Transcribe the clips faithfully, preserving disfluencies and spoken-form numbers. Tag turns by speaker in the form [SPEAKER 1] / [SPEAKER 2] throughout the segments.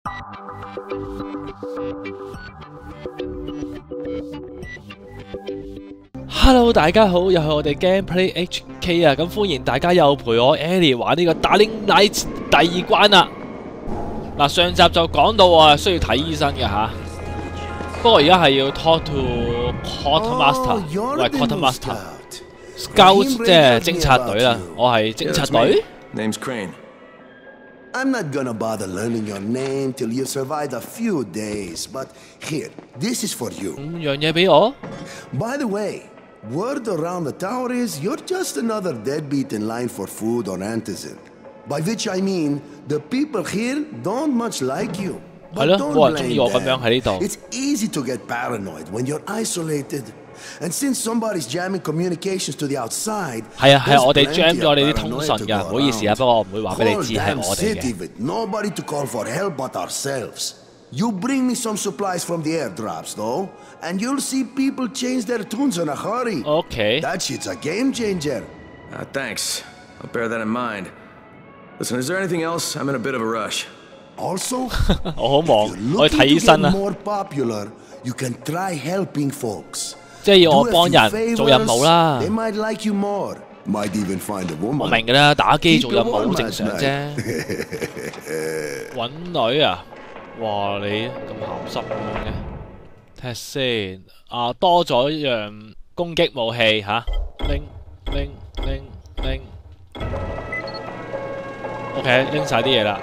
[SPEAKER 1] Hello， 大家好，又係我哋 Gameplay H K 啊！咁歡迎大家又陪我 Ellie 玩呢個 Dying Light 第二關啦。嗱，上集就講到我係需要睇醫生嘅吓，不過而家係要 talk to Quartermaster， 喂 Quartermaster，Scout 即係偵察隊啦，我係偵察隊。
[SPEAKER 2] Name's Crane.
[SPEAKER 3] I'm not gonna bother learning your name till you survived a few days, but here, this is for you.
[SPEAKER 1] 五樣嘢俾我。
[SPEAKER 3] By the way, word around the tower is you're just another deadbeat in line for food or antizin. By which I mean, the people here don't much like you.
[SPEAKER 1] 係咯，冇人中意我咁樣喺呢度。
[SPEAKER 3] It's easy to get paranoid when you're isolated. And since somebody's jamming communications to the outside,
[SPEAKER 1] 係啊係啊，我哋 jam 咗你啲通訊㗎，唔好意思啊，不過我唔會話俾你知係我哋嘅。
[SPEAKER 3] Nobody to call for help but ourselves. You bring me some supplies from the airdrops, though, and you'll see people change their tunes in a hurry.
[SPEAKER 1] Okay.
[SPEAKER 3] That shit's a game changer.
[SPEAKER 2] Uh, thanks. I'll bear that in mind. Listen, is there anything else? I'm in a bit of a rush.
[SPEAKER 3] Also,
[SPEAKER 1] 我好忙，
[SPEAKER 3] if you're
[SPEAKER 1] 我去睇
[SPEAKER 3] looking
[SPEAKER 1] 醫
[SPEAKER 3] to
[SPEAKER 1] 生
[SPEAKER 3] get
[SPEAKER 1] 啊。
[SPEAKER 3] more popular, you can try helping folks.
[SPEAKER 1] 即係要我
[SPEAKER 3] Do a
[SPEAKER 1] 幫
[SPEAKER 3] few
[SPEAKER 1] 人做任務
[SPEAKER 3] favors,
[SPEAKER 1] 啦。
[SPEAKER 3] they might like you more. Might even find a
[SPEAKER 1] 我
[SPEAKER 3] woman.
[SPEAKER 1] 明㗎啦，打機做任
[SPEAKER 3] Keep
[SPEAKER 1] 務
[SPEAKER 3] your
[SPEAKER 1] 好
[SPEAKER 3] warm
[SPEAKER 1] 正常
[SPEAKER 3] at
[SPEAKER 1] 啫。
[SPEAKER 3] night.
[SPEAKER 1] 揾女啊！哇，你咁鹹濕咁樣嘅，睇下先。啊，多咗一樣攻擊武器吓，拎拎拎拎。OK， 拎晒啲嘢啦。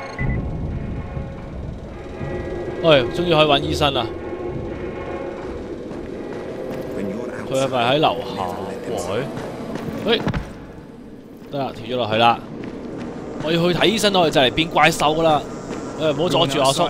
[SPEAKER 1] 喂，終於可以揾醫生啦！佢係咪喺樓下？喂，喂，得啦，跳咗落去啦。我要去睇醫生，我哋就嚟變怪獸啦！誒，唔好阻住阿叔。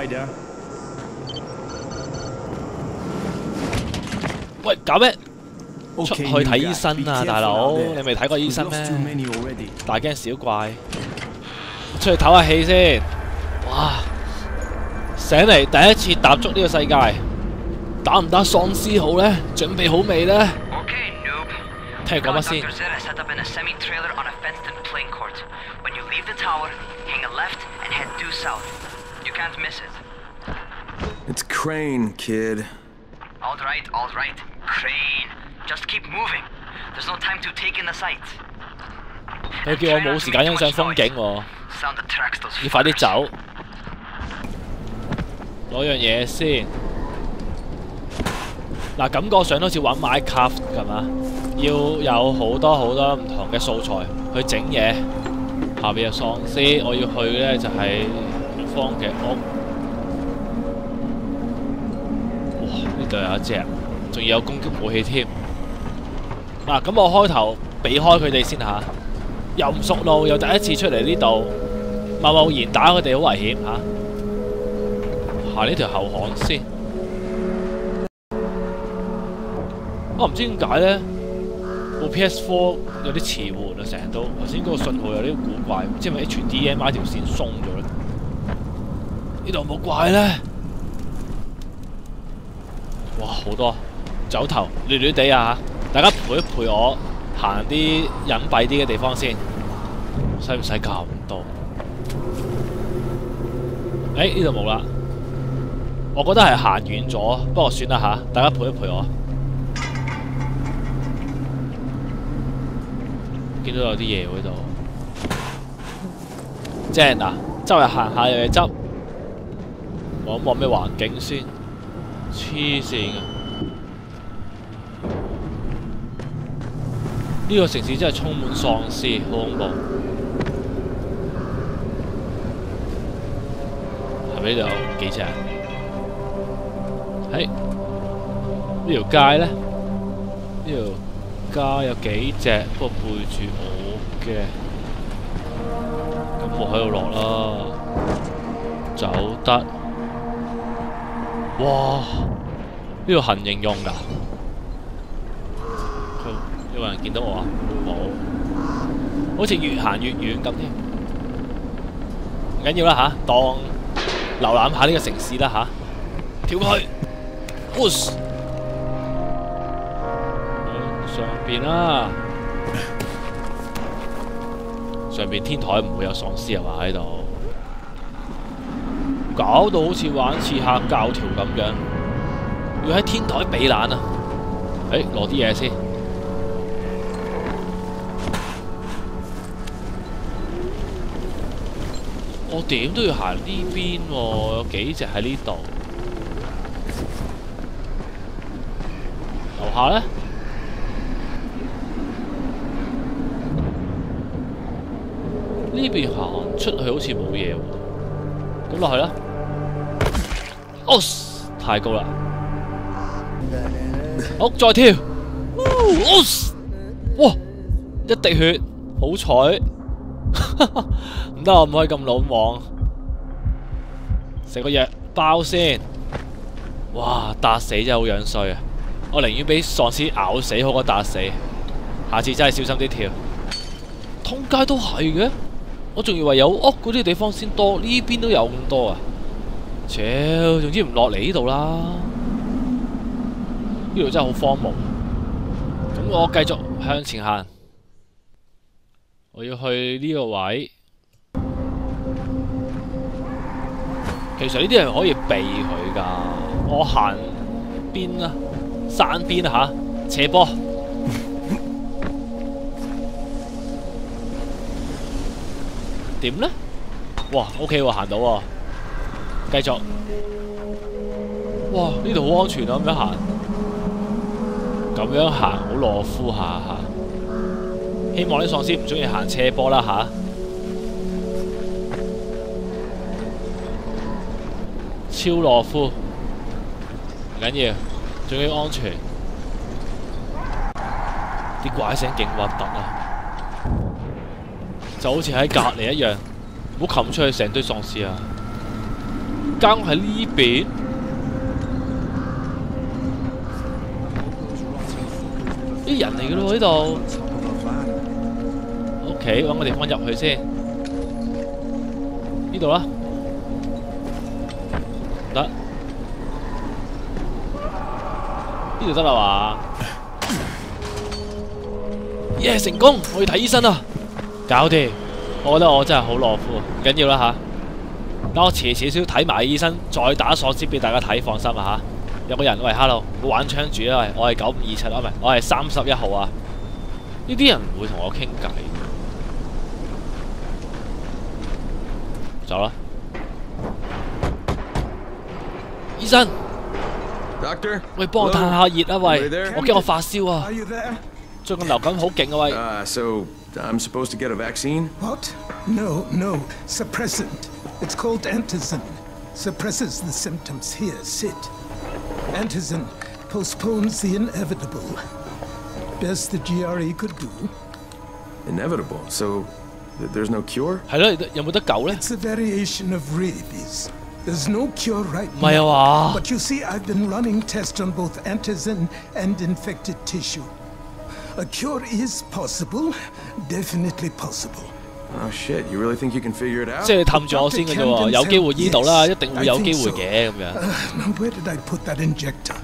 [SPEAKER 1] 喂，搞咩？出去睇醫生啊，大佬！你未睇過醫生咩？大驚小怪。出去唞下氣先。哇！醒嚟第一次踏足呢個世界，打唔打喪屍好呢？準備好未呢？聽佢講乜先？
[SPEAKER 2] It's Crane, kid.
[SPEAKER 4] All right, all right. Crane. Just keep moving. There's no time to take in the sights.
[SPEAKER 1] 佢叫我冇時間欣賞風景喎，要快啲走。攞樣嘢先。嗱，感覺上好似玩 Minecraft 係嘛？要有好多好多唔同嘅素材去整嘢。下邊有喪屍，我要去咧就係方嘅屋。哇！呢度有一隻，仲要有攻擊武器添。嗱，咁我開頭避開佢哋先嚇。又唔熟路，又第一次出嚟呢度，貿貿然打佢哋好危險嚇。行呢條後巷先。我唔知點解咧，部 P S 四 有啲遲緩啊，成日都頭先嗰個信號有啲古怪，唔知係咪 H D M I 條線鬆咗咧？呢度有冇怪咧？哇，好多走頭亂亂地啊！大家陪一陪我。行啲隱蔽啲嘅地方先，使唔使咁多？誒呢度冇啦，我覺得係行遠咗，不過算啦吓，大家陪一陪我。見到有啲嘢喎呢度，正嗱，周圍行下有嘢執，望一望咩環境先，黐線啊！呢個城市真係充滿喪屍，好恐怖。係咪呢度有幾隻？喺呢條街咧，呢條街有幾隻，不過背住我嘅，咁我喺度落啦，走得。哇！呢度行刑用㗎。有冇人見到我啊？冇，好似越行越遠咁添。唔緊要啦吓，當瀏覽下呢個城市啦吓。跳過去 ，push 上邊啦。上邊天台唔會有喪屍係嘛喺度？ 搞到好似玩刺客教條咁樣，要喺天台避難啊！誒，攞啲嘢先。我點都要行呢邊喎，有幾隻喺呢度。樓下咧？呢邊行出去好似冇嘢喎，咁落去啦。哦，太高啦！好，再跳。哦，哇！一滴血，好彩。唔得，我唔可以咁魯莽。食個藥包先。哇！笪死真係好樣衰啊！我寧願俾喪屍咬死好過笪死。下次真係小心啲跳。通街都係嘅。我仲以為有屋嗰啲地方先多，呢邊都有咁多啊！超，總之唔落嚟呢度啦。呢度真係好荒蕪。咁我繼續向前行。我要去呢個位。其實呢啲係可以避佢㗎。我行邊啊？山邊啊嚇，斜坡。點呢？哇 ，OK 喎，行到喎，繼續。哇，呢度好安全啊！咁樣行，咁樣行好懦夫下下。希望啲喪屍唔中意行斜坡啦吓。超懦夫，唔緊要，仲要安全。啲怪聲勁核突啊！就好似喺隔離一樣，唔好擒出去成堆喪屍啊！間屋喺呢邊，啲人嚟嘅咯喎呢度。OK， 揾個地方入去先。呢度啦，唔得，呢度得啦嘛？耶！成功，我要睇醫生啦！搞掂，我覺得我真係好懦夫，唔緊要啦吓。等我遲少少睇埋醫生，再打喪屍俾大家睇，放心啊吓。有個人喂 ，hello， 唔好玩槍住啊喂，我係九五二七啊，唔係，我係三十一號啊。呢啲人唔會同我傾偈。走啦，醫生。
[SPEAKER 2] Doctor，
[SPEAKER 1] 喂，幫我嘆下熱啊喂，我驚我發燒啊。 最近流感好勁啊喂。
[SPEAKER 2] Uh, so I'm supposed to get a vaccine?
[SPEAKER 5] What? No, no. Suppressant. It's called antizin. Suppresses the symptoms. Here, sit. Antizin postpones the inevitable. Best the G R E could do.
[SPEAKER 2] Inevitable? So th there's no cure?
[SPEAKER 1] 係咯，有冇得救咧？
[SPEAKER 5] It's a variation of rabies. There's no cure right
[SPEAKER 1] 唔係啊
[SPEAKER 5] now.
[SPEAKER 1] 嘛？
[SPEAKER 5] But you see, I've been running tests on both antizin and infected tissue. A cure is possible, definitely possible.
[SPEAKER 2] Oh shit, you really think you can figure it out?
[SPEAKER 1] 即係氹住我先嘅啫喎，有機會醫到啦，一定會有機會嘅咁樣。
[SPEAKER 5] Now where did I put that injector?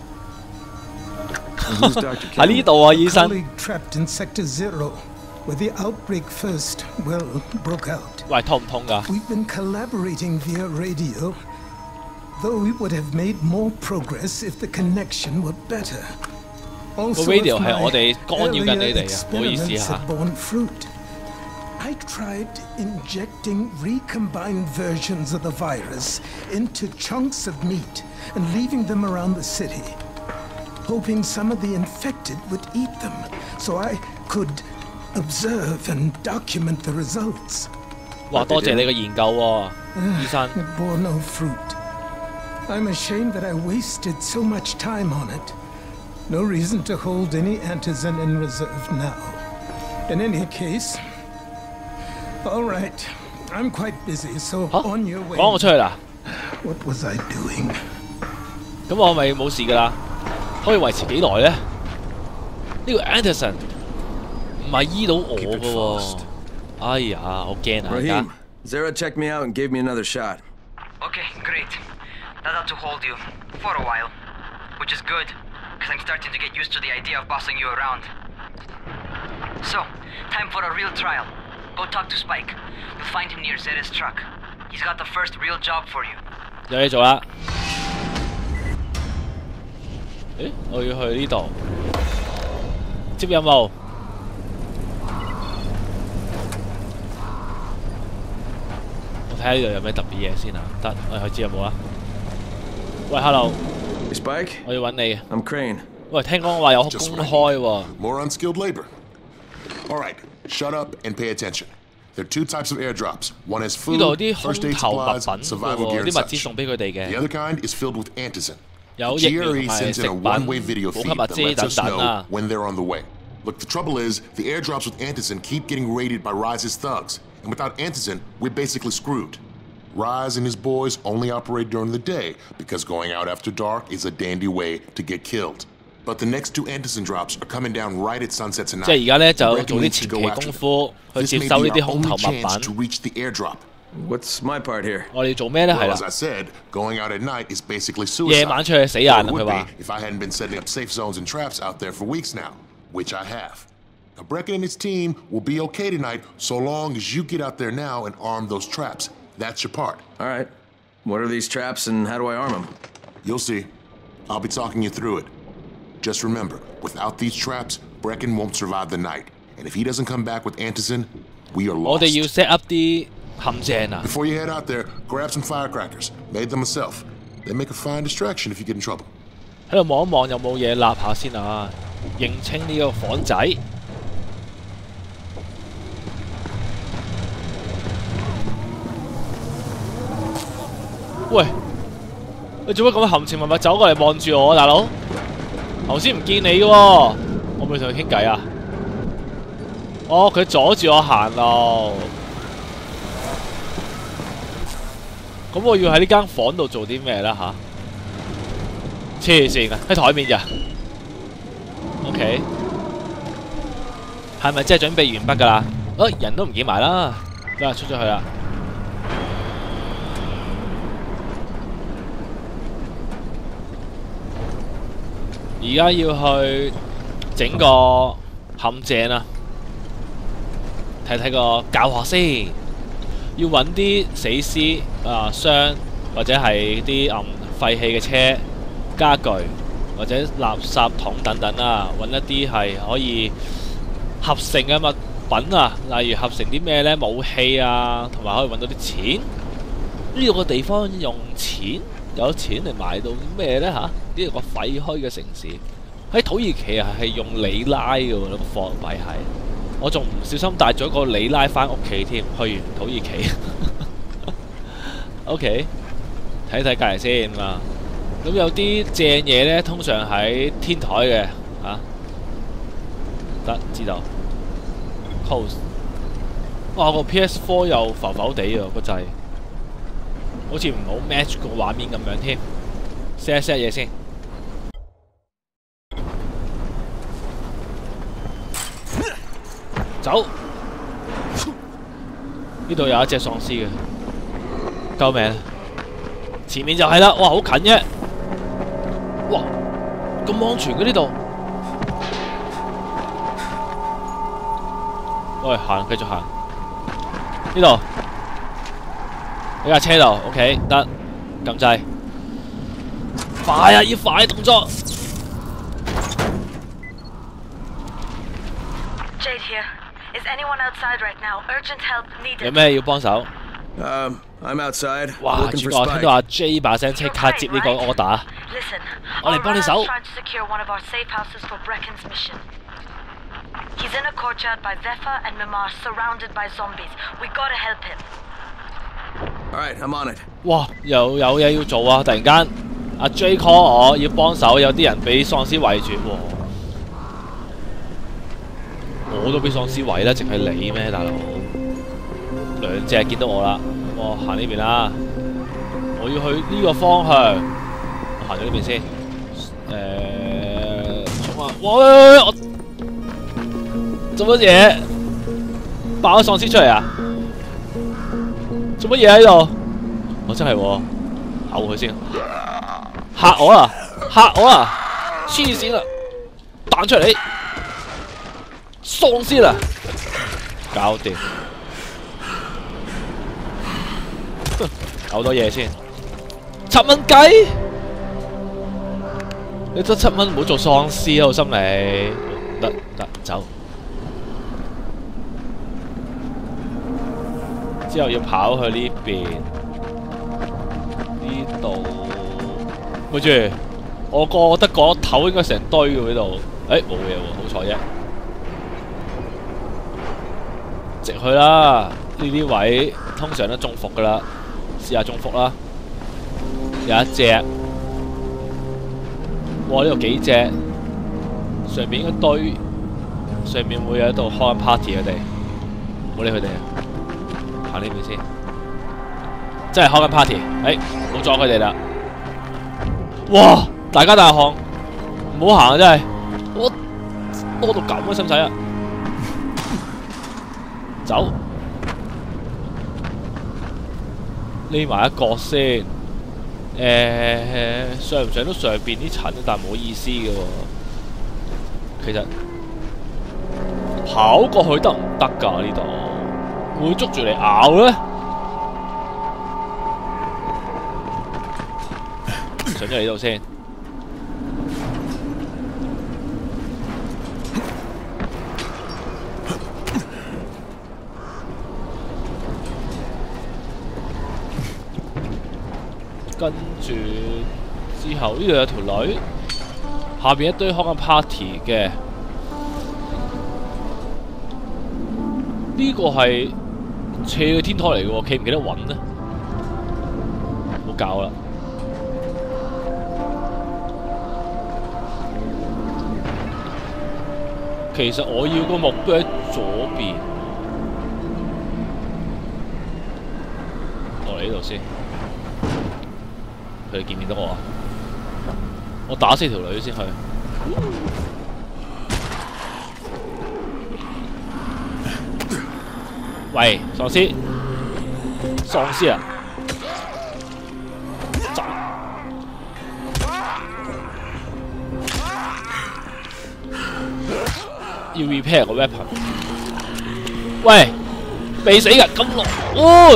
[SPEAKER 1] 喺呢度啊，醫生。
[SPEAKER 5] Colleague trapped in Sector Zero, where the outbreak first, well, broke out.
[SPEAKER 1] 喂，痛唔痛㗎？
[SPEAKER 5] We've been collaborating via radio, though we would have made more progress if the connection were better.
[SPEAKER 1] 個
[SPEAKER 5] Also,
[SPEAKER 1] radio
[SPEAKER 5] if
[SPEAKER 1] 係
[SPEAKER 5] my
[SPEAKER 1] 我哋干擾緊你
[SPEAKER 5] earlier
[SPEAKER 1] 哋啊，唔好意思
[SPEAKER 5] experiments
[SPEAKER 1] 嚇。
[SPEAKER 5] had borne fruit. I tried injecting recombined versions of the virus into chunks of meat and leaving them around the city, hoping some of the infected would eat them, so I could observe and document the results.
[SPEAKER 1] 哇，多謝你嘅研究喎，醫生。
[SPEAKER 5] It bore no fruit. I'm ashamed that I wasted so much time on it. No reason to hold any antizin in reserve now. In any case, all right. I'm quite busy, so
[SPEAKER 1] 嚇
[SPEAKER 5] on your way.
[SPEAKER 1] 趕我出去啦！
[SPEAKER 5] What was I doing?
[SPEAKER 1] 咁我咪冇事㗎啦。可以維持幾耐咧？呢個 antizin 唔係醫到我㗎喎。哎呀，好驚啊！而家
[SPEAKER 2] Rahim, Zara checked me out and gave me another shot.
[SPEAKER 4] Okay, great. That ought to hold you. For a while. Which is good, because I'm starting to get used to the idea of bossing you around. So, time for a real trial. Go talk to Spike. You'll find him near Zeta's truck. He's got the first real job for you.
[SPEAKER 1] 有嘢做啦。誒，我要去呢度接任務。我睇下呢度有咩特別嘢先啊！得，我哋去接任務啦。喂 ，hello，
[SPEAKER 2] Hey, Spike?
[SPEAKER 1] 我要揾你。
[SPEAKER 2] I'm Crane.
[SPEAKER 1] 喂，聽講話有公開喎。
[SPEAKER 6] More unskilled labor. All right, shut up and pay attention. There are two types of airdrops. One is
[SPEAKER 1] 呢
[SPEAKER 6] food,
[SPEAKER 1] 度有啲
[SPEAKER 6] first
[SPEAKER 1] 空
[SPEAKER 6] aid
[SPEAKER 1] 投物
[SPEAKER 6] supplies,
[SPEAKER 1] 品
[SPEAKER 6] survival
[SPEAKER 1] 喎，
[SPEAKER 6] gear,
[SPEAKER 1] 啲
[SPEAKER 6] and
[SPEAKER 1] 物資
[SPEAKER 6] such.
[SPEAKER 1] 送俾佢哋
[SPEAKER 6] The
[SPEAKER 1] 嘅，
[SPEAKER 6] other kind is filled with antizin.
[SPEAKER 1] 有
[SPEAKER 6] The
[SPEAKER 1] 疫苗
[SPEAKER 6] G
[SPEAKER 1] 同
[SPEAKER 6] R E
[SPEAKER 1] 埋
[SPEAKER 6] sends
[SPEAKER 1] 食
[SPEAKER 6] in a
[SPEAKER 1] 品、
[SPEAKER 6] one-way video
[SPEAKER 1] 補
[SPEAKER 6] feed
[SPEAKER 1] 給物
[SPEAKER 6] that
[SPEAKER 1] 資
[SPEAKER 6] lets
[SPEAKER 1] 等
[SPEAKER 6] us
[SPEAKER 1] 等
[SPEAKER 6] know
[SPEAKER 1] 啊。
[SPEAKER 6] when they're on the way. Look, the trouble is, the airdrops with antizin keep getting raided by Rise's thugs, and without antizin, we're basically screwed. Rise and his boys only operate during the day because going out after dark is a dandy way to get killed. But the next two antizin drops are coming down right at sunset
[SPEAKER 1] 即
[SPEAKER 6] tonight.
[SPEAKER 1] 係而家咧就
[SPEAKER 6] We reckon
[SPEAKER 1] 做
[SPEAKER 6] we
[SPEAKER 1] 啲
[SPEAKER 6] need
[SPEAKER 1] 前
[SPEAKER 6] to
[SPEAKER 1] 期
[SPEAKER 6] go
[SPEAKER 1] 功
[SPEAKER 6] after
[SPEAKER 1] 夫，去
[SPEAKER 6] This
[SPEAKER 1] 接
[SPEAKER 6] may
[SPEAKER 1] 收
[SPEAKER 6] be
[SPEAKER 1] 呢啲
[SPEAKER 6] our
[SPEAKER 1] 空投
[SPEAKER 6] only
[SPEAKER 1] 物
[SPEAKER 6] chance to
[SPEAKER 1] 品。
[SPEAKER 6] reach the airdrop.
[SPEAKER 2] What's my part here?
[SPEAKER 1] 我哋要做咩咧？係
[SPEAKER 6] Well,
[SPEAKER 1] 啦
[SPEAKER 6] as，I said, going out at night is basically
[SPEAKER 1] 夜
[SPEAKER 6] suicide.
[SPEAKER 1] 晚出去死人
[SPEAKER 6] Or
[SPEAKER 1] 啊！
[SPEAKER 6] it
[SPEAKER 1] 佢
[SPEAKER 6] would
[SPEAKER 1] 話
[SPEAKER 6] be if I hadn't been setting up safe zones and traps out there for weeks now, which I have. Now, Brecken and his team will be okay tonight so long as you get out there now and arm those traps. That's your part.
[SPEAKER 2] All right. What are these traps and how do I arm them?
[SPEAKER 6] You'll see. I'll be talking you through it. Just remember, without these traps, Brecken won't survive the night. And if he doesn't come back with antizin, we are
[SPEAKER 1] 我哋要
[SPEAKER 6] lost.
[SPEAKER 1] set up 啲陷阱啊！
[SPEAKER 6] Before you head out there, grab some firecrackers. Made them myself. They make a fine distraction if you get in trouble.
[SPEAKER 1] 喺度望一望有冇嘢立下先啊！認清呢個房仔。喂，你做乜咁含情脈脈走過嚟望住我啊，大佬？頭先唔見你嘅喎，我咪同佢傾偈啊！哦，佢阻住我行路。咁我要喺呢間房度做啲咩咧吓？黐線啊！喺台面咋 ？OK， 係咪真係準備完畢㗎啦？誒、人都唔見埋啦，得啦，出咗去啦。而家要去整個陷阱啊！睇睇個教學先，要揾啲死屍啊、傷或者係啲嗯廢棄嘅車、家具或者垃圾桶等等啊，揾一啲係可以合成嘅物品啊，例如合成啲咩呢？武器啊，同埋可以揾到啲錢。呢度個地方用錢，有錢嚟買到啲咩呢？嚇？呢個廢墟嘅城市喺土耳其啊，係用里拉嘅喎，個貨幣係。我仲唔小心帶咗個里拉翻屋企添，去完土耳其。OK， 睇睇隔離先啊。咁有啲正嘢呢，通常喺天台嘅嚇。得知道。Close。哇！個 P S 四 又浮浮地啊，個掣。好似唔好 match 個畫面咁樣添。set 一 set 嘢先。走！呢度有一隻喪屍嘅，救命！前面就係啦，哇，好近嘅，哇，咁安全嘅呢度。喂，行，繼續行。呢度，喺架車度 ，OK， 得，撳掣。快啊！要快動作。
[SPEAKER 7] Jade here. Is anyone outside right now? Urgent help
[SPEAKER 1] 有
[SPEAKER 7] needed.
[SPEAKER 1] 咩要幫手？
[SPEAKER 2] Um, I'm outside.
[SPEAKER 1] 哇！
[SPEAKER 2] Looking
[SPEAKER 1] 主
[SPEAKER 2] for
[SPEAKER 1] 角聽到阿
[SPEAKER 2] Spike.
[SPEAKER 1] J 把聲即刻接呢個 order。
[SPEAKER 7] Listen,
[SPEAKER 1] 我嚟幫你手。
[SPEAKER 7] Orion is trying to secure one of our safe houses for Brecken's mission. He's in a courtyard by Vefa and Mimar, surrounded by zombies. We gotta help him.
[SPEAKER 2] All right, I'm on it.
[SPEAKER 1] 哇！又有嘢要做啊！突然間，阿 J call 我要幫手，有啲人俾喪屍圍住喎。我都俾喪屍圍啦，淨係你咩，大佬？兩隻見到我啦，我行呢邊啦。我要去呢個方向，我行咗呢邊先。誒，衝啊！喂，我做乜嘢？爆咗喪屍出嚟啊！做乜嘢喺度？我真係喎，咬佢先。嚇我啊！嚇我啊！黐線啦！彈出嚟！喪屍啦！搞掂。搞多嘢先。 七蚊雞？你得七蚊唔好做喪屍啊！我心理得得走。之後要跑去呢邊，呢度。咪住，我覺得嗰頭應該成堆嘅喺度。誒冇嘢喎，好彩啫。直去啦！呢啲位通常都中伏噶啦，試下中伏啦。有一隻，哇！呢度幾隻，上面應該堆，上面會有喺度開緊 party 佢哋，唔好理佢哋，行呢邊先。真係開緊 party， 誒，唔好阻佢哋啦。哇！大家大汗，唔好行啊！真係，我多到咁啊，使唔使啊？走，匿埋一角先。誒、呃，上唔上到上邊啲塵，但冇意思嘅喎。其實跑過去得唔得㗎？呢度會捉住嚟咬咧？上咗嚟呢度先。跟住之後呢度有條女，下邊一堆開緊 party 嘅。呢個係斜嘅天台嚟嘅喎，企唔企得穩呢？唔好搞啦！其實我要個目標喺左邊，落嚟呢度先。佢哋見唔見到我啊？我打死條女先去。喂，喪屍！喪屍啊！走！要 repair 個 weapon。喂，未死㗎，咁耐，哦！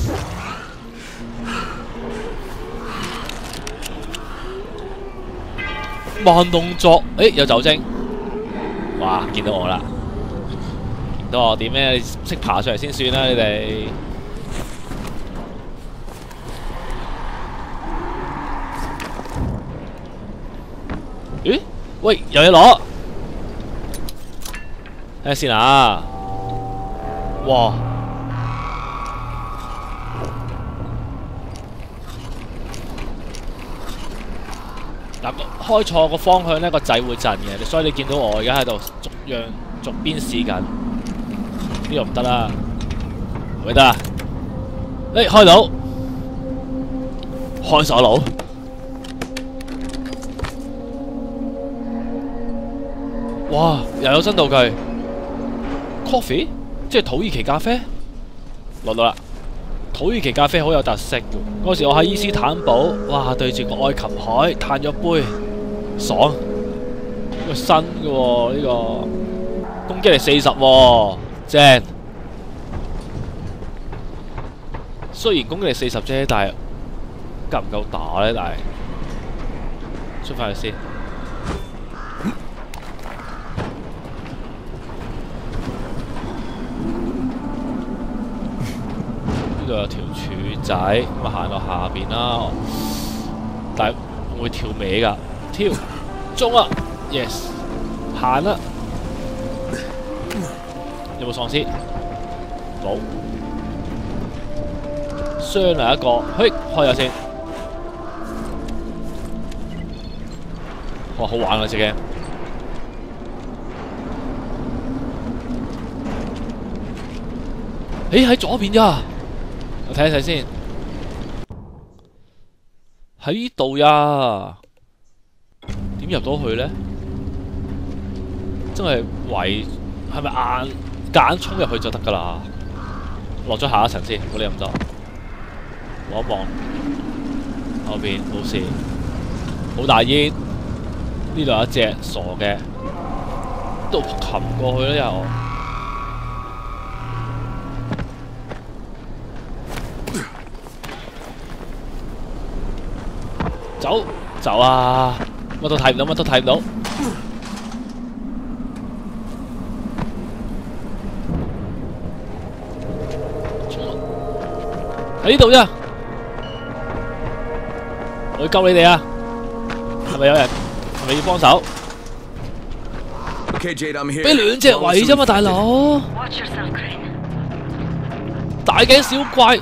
[SPEAKER 1] 慢動作，誒有酒精，哇！見到我啦，見到我點咩？你識爬上嚟先算啦，你哋。咦？喂，有嘢攞，睇下先啊！哇！嗱，開錯個方向呢個掣會震嘅，所以你見到我而家喺度逐樣逐邊試緊，呢度唔得啦，咪得啊！誒開到，開鎖佬，哇！又有新道具 ，coffee 即係土耳其咖啡，落到啦。土耳其咖啡好有特色嘅，嗰時我喺伊斯坦堡，哇！對住個愛琴海嘆咗杯，爽。呢個新嘅喎，呢個攻擊力四十喎，正。雖然攻擊力四十啫，但係夠唔夠打咧？但係出翻去先。呢度有條柱仔，咁啊行落下邊啦。但係會唔會跳尾㗎？跳中啊 ！Yes， 行啦。有冇喪屍？冇。傷嚟一個，嘿，開咗先。哇，好玩啊！隻 game。誒喺左邊咋？我睇一睇先，喺呢度呀，點入到去咧？真係圍係咪硬揀衝入去就得㗎啦？落咗下一層先，冇理咁多。望一望後邊冇事，好大煙。呢度有一隻傻嘅，都擒過去啦又。 走走啊！乜都睇唔到，乜都睇唔到。喺呢度啫，我要救你哋啊！係咪有人？係咪要幫手？
[SPEAKER 2] Okay, Jade, I'm here.
[SPEAKER 1] 俾兩隻圍啫嘛，大佬！
[SPEAKER 7] Watch yourself, Crane.
[SPEAKER 1] 大頸小怪，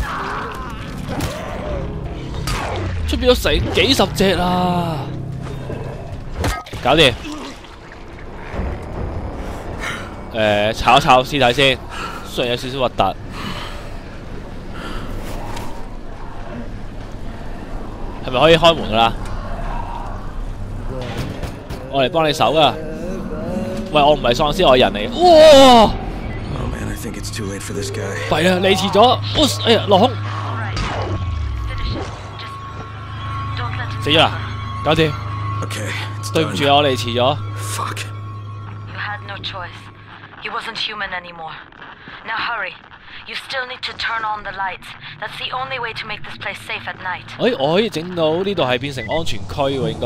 [SPEAKER 1] 出邊有成幾十隻啊！搞掂。誒，炒一炒屍體先，雖然有少少核突。係咪可以開門噶啦？我嚟幫你手噶。喂，我唔係喪屍，我係人嚟。哇！
[SPEAKER 2] Oh man, I think it's too late for this guy.
[SPEAKER 1] 弊啦，你遲咗。哎呀，落空。死咗啦！搞掂。
[SPEAKER 2] Okay, it's
[SPEAKER 1] 對唔
[SPEAKER 2] done.
[SPEAKER 1] 住啊，我哋遲咗。
[SPEAKER 2] Fuck.
[SPEAKER 7] You had no choice. He wasn't human anymore. Now hurry. You still need to turn on the lights. That's the only way to make this place safe at night.
[SPEAKER 1] 哎，我可以整到呢度係變成安全區喎，應該。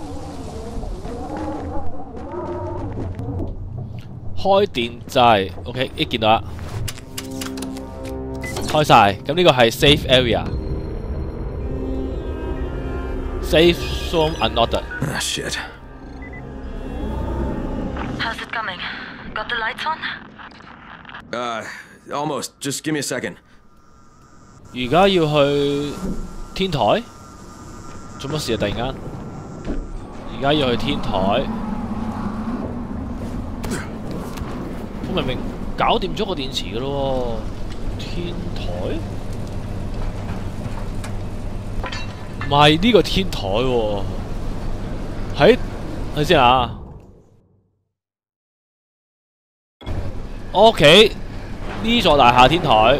[SPEAKER 1] 開電掣 ，OK， 一見到啦，開晒。咁呢個係 safe area。Safe zone unlocked.
[SPEAKER 2] Ah, shit.
[SPEAKER 7] How's it coming? Got the lights on?
[SPEAKER 2] Uh, almost. Just give me a second.
[SPEAKER 1] 而家要去天台？做乜事啊？突然間，而家要去天台。我明明搞掂咗個電池嘅咯喎，天台？唔係呢個天台喎，喺睇先啊！我屋企呢座大廈天台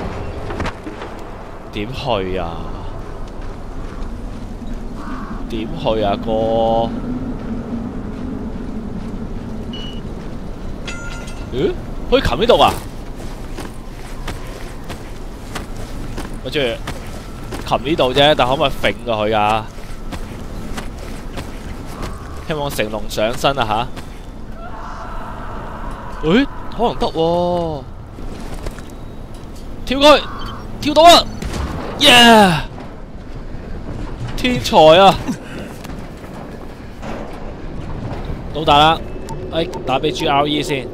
[SPEAKER 1] 點去啊？點去啊，哥？咦？可以擒呢度啊？跟住擒呢度啫，但可唔可以揈過去啊？希望成龍上身啊吓！誒，可能得喎，跳過去，跳到啦！耶！天才啊！到達啦，誒，打俾 G R E 先。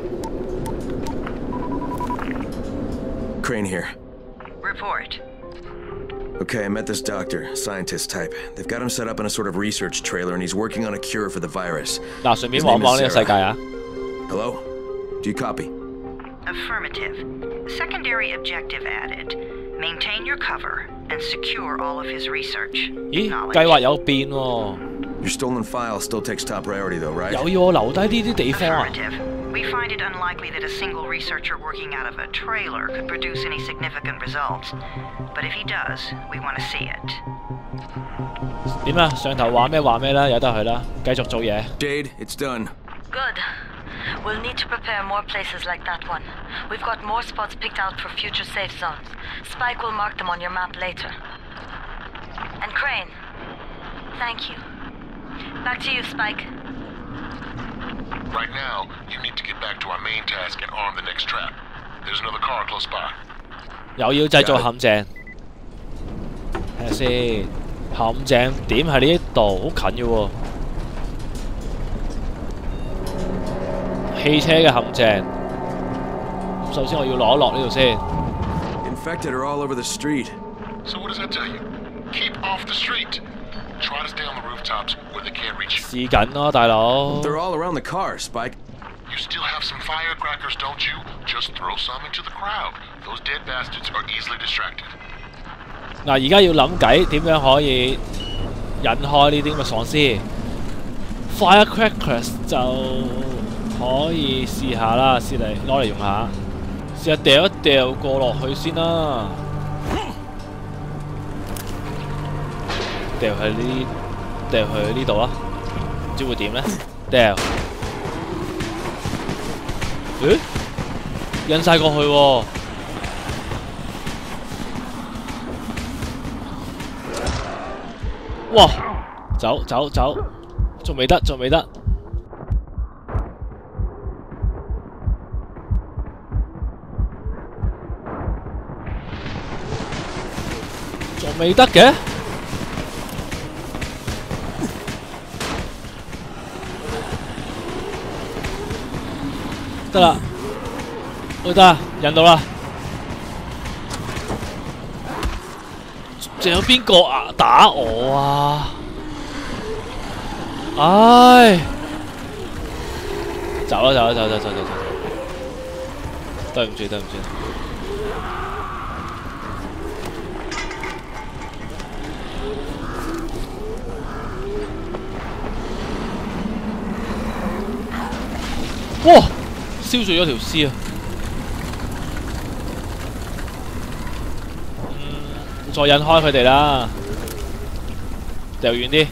[SPEAKER 2] Crane here.
[SPEAKER 4] Report.
[SPEAKER 2] Okay, I met this doctor, scientist type. They've got him set up in a sort of research trailer, and he's working on a cure for the virus.
[SPEAKER 1] 嗱，順便望望呢個世界啊。
[SPEAKER 2] Hello? Do you copy?
[SPEAKER 8] Affirmative. Secondary objective added. Maintain your cover and secure all of his research.
[SPEAKER 1] 咦，計劃有變喎。
[SPEAKER 2] Your stolen file still takes top priority, though, right?
[SPEAKER 1] 又要我留低呢啲地方啊？
[SPEAKER 8] Affirmative. We find it unlikely that a single researcher working out of a trailer could produce any significant results. But if he does, we want to see it.
[SPEAKER 1] 點啊？上頭話咩話咩啦，由得佢啦，繼續做嘢。
[SPEAKER 2] Jade, it's done.
[SPEAKER 7] Good. We'll need to prepare more places like that one. We've got more spots picked out for future safe zones. Spike will mark them on your map later. And Crane, thank you. Back to you, Spike.
[SPEAKER 6] Right now, you need to get back to our main task and arm the next trap. There's another car close by.
[SPEAKER 1] 又要製造陷阱，睇下先。陷阱點喺呢度，好近嘅喎。汽車嘅陷阱。首先我要攞一落呢度先。
[SPEAKER 2] Infected are all over the street.
[SPEAKER 6] So what does that tell you? Keep off the street. Try to stay on the rooftops where they can't reach you.
[SPEAKER 1] 試緊咯，大佬。
[SPEAKER 2] They're all around the car, Spike.
[SPEAKER 6] You still have some firecrackers, don't you? Just throw some into the crowd. Those dead bastards are easily distracted.
[SPEAKER 1] 嗱，而家要諗計點樣可以引開呢啲咁嘅喪屍。Firecrackers 就可以試下啦，試嚟攞嚟用下。試下掉一掉過落去先啦。掉去呢，掉去呢度啦，唔知會點咧？掉，咦？印晒過去喎。 哇！走走走，仲未得，仲未得。仲未得嘅？得啦，我得啦，引到啦。仲有邊個啊打我啊？唉，走啦走啦走走走走走，對唔住對唔住。哇！燒咗咗條屍啊！嗯，再引開佢哋啦，掉遠啲，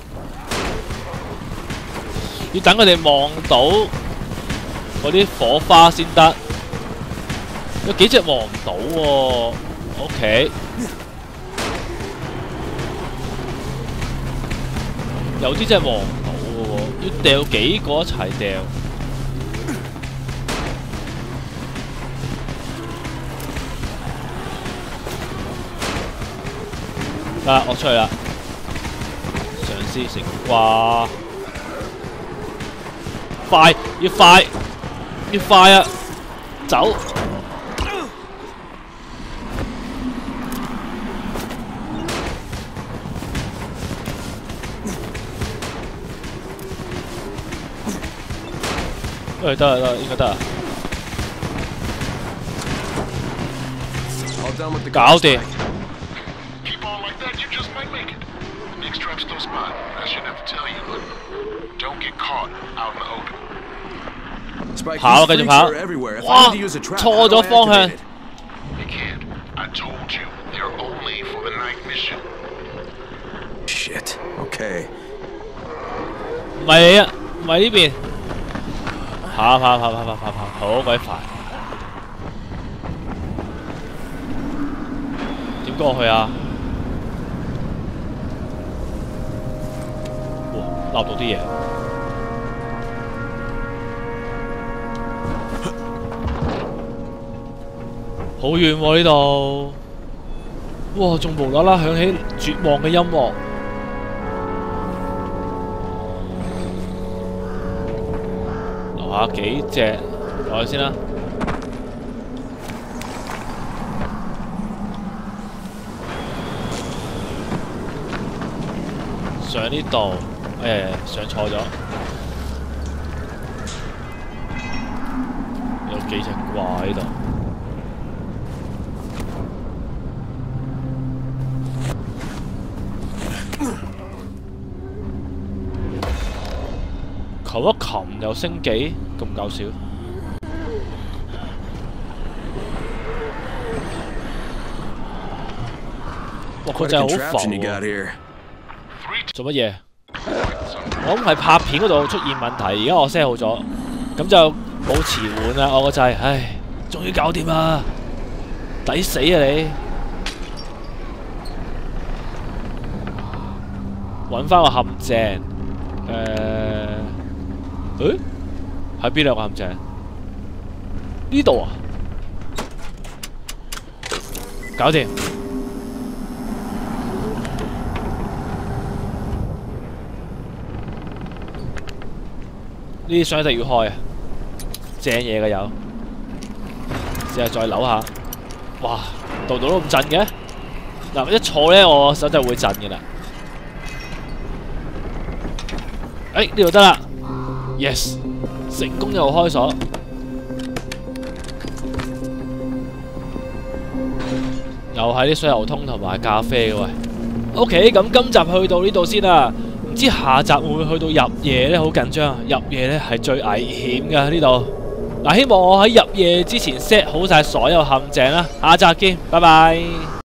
[SPEAKER 1] 要等佢哋望到嗰啲火花先得。有幾隻望唔到喎 ？OK， 有啲真係望唔到嘅喎，要掉幾個一齊掉。得啦，我出去啦，嘗試成啩，快，要快，要快啊！走！誒得啦得啦，應該得啦，搞掂。跑，繼續跑！哇，錯咗方向。
[SPEAKER 2] Shit. Okay.
[SPEAKER 1] 唔係你啊，唔係呢邊。跑跑跑跑跑跑跑，好鬼快。點過去啊？哇，撈到啲嘢。好遠喎呢度，哇！仲無啦啦響起絕望嘅音樂，留下幾隻落去先啦。上呢度，哎呀，上錯咗，有幾隻掛喺度。求一擒又升幾，咁搞笑！哇，佢真係好浮喎！做乜嘢？我諗係拍片嗰度出現問題，而家我 set 好咗，咁就冇遲緩啦。我個掣，唉，終於搞掂啦！抵死啊你！揾翻個陷阱，誒。誒，喺邊兩個陷阱？呢度啊，搞掂。呢啲箱一定要開啊，正嘢嘅有。試下再扭下，哇，度度都咁震嘅。嗱，一坐咧，我手就會震嘅啦。誒，呢度得啦。Yes， 成功又開鎖，又係啲水喉通同埋咖啡嘅喂。OK， 咁今集去到呢度先啦，唔知下集會唔會去到入夜呢？好緊張，入夜呢係最危險嘅呢度。嗱，希望我喺入夜之前 set 好晒所有陷阱啦。下集見，拜拜。